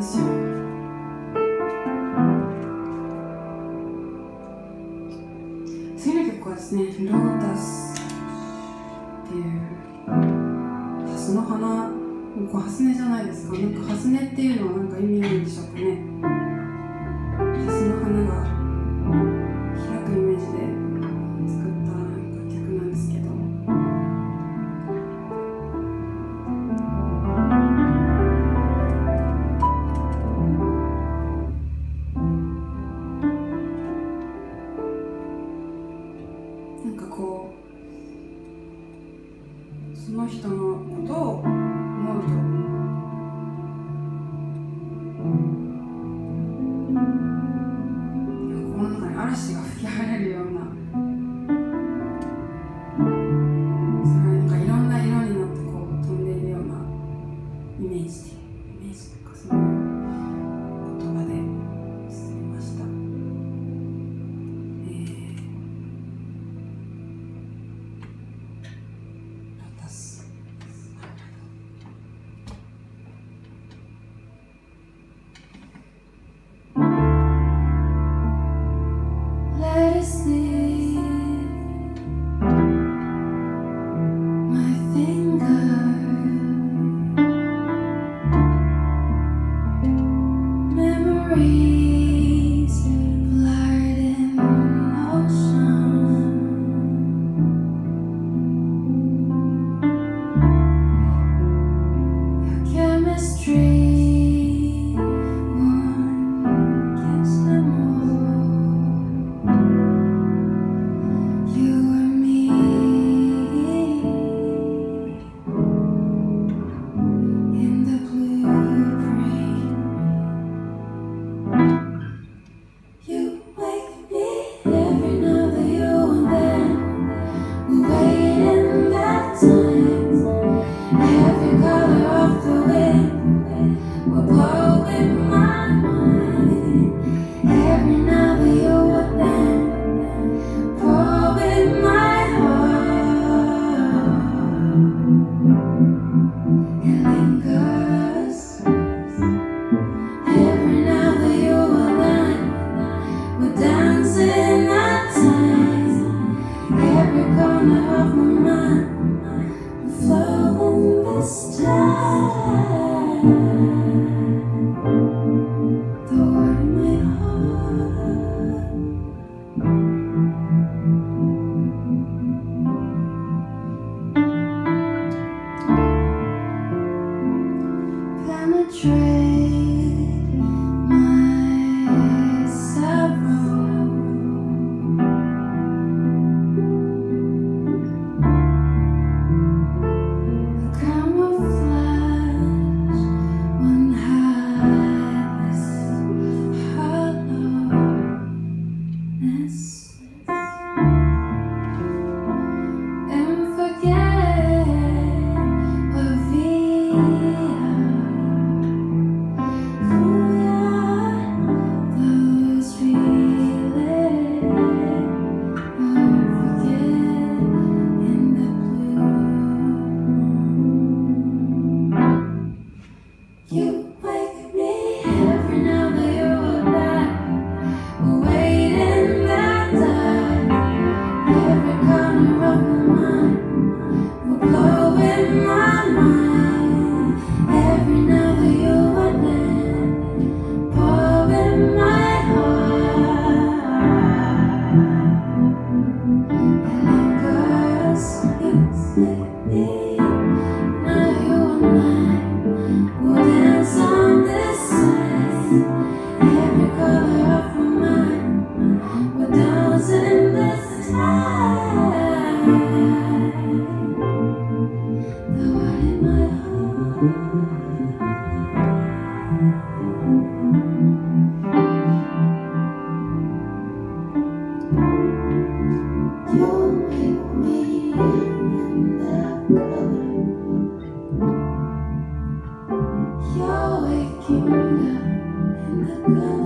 ですよ。次の曲はですね、ロータスっていうハスの花、これハスネじゃないですか。なんかハスネっていうのはなんか意味あるんでしょうかね。ハスの花が開くイメージで作った楽曲なんですけど、なんかこうその人のことを思うとこの中に嵐が吹き荒れるような、それがなんかいろんな色になってこう飛んでいるようなイメージとか、そういう言葉で進みました。ロタス。Let it sleep, my finger, memories blurred in ocean. Your chemistry, one gets them all. You and me in the blueprint. You wake me every now and then. We're waiting that time. Every color of the wind will blow in my mind. Every now and then, pour in my heart. It lingers. Every now and then, we're dancing at time. Every corner of my mind, we're flowing this time. The word in my heart. Penetrate my sorrow. The camouflage won't hide this hollowness. And forget what we are. Who we are, those feelings won't forget in the blue. You wake me every now and then. We're waiting that time. Every corner of my mind will blow in my mind. Every now and then, pour in my heart. It lingers, it's with me. Now you and I will dance on this side. Every color of my mind, we're dancing this time. The word in my heart. You make me in that color. You're waking up in the color.